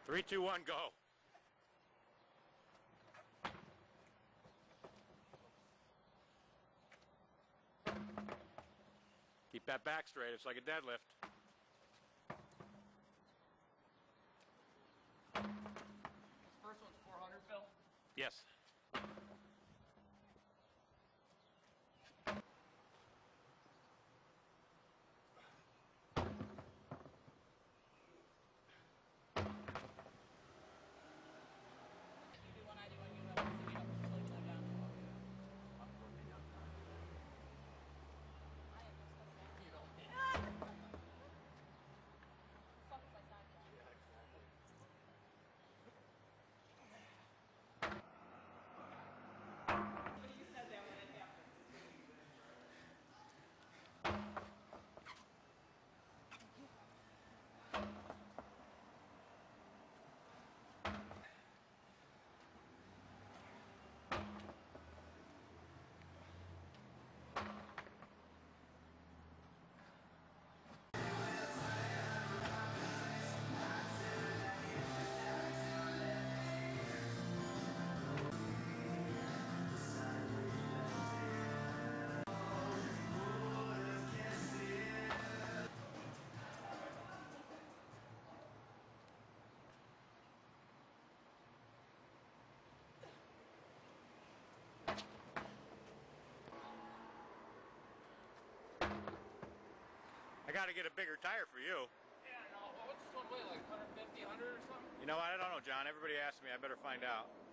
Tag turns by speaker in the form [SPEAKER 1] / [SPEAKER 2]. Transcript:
[SPEAKER 1] 3, 2, 1, go. Keep that back straight. It's like a deadlift.
[SPEAKER 2] First one's 400, Phil?
[SPEAKER 1] Yes. I got to get a bigger tire for you.
[SPEAKER 2] Yeah, no. What's this one weigh? Like 150, 100 or something?
[SPEAKER 1] You know what? I don't know, John. Everybody asks me. I better find out.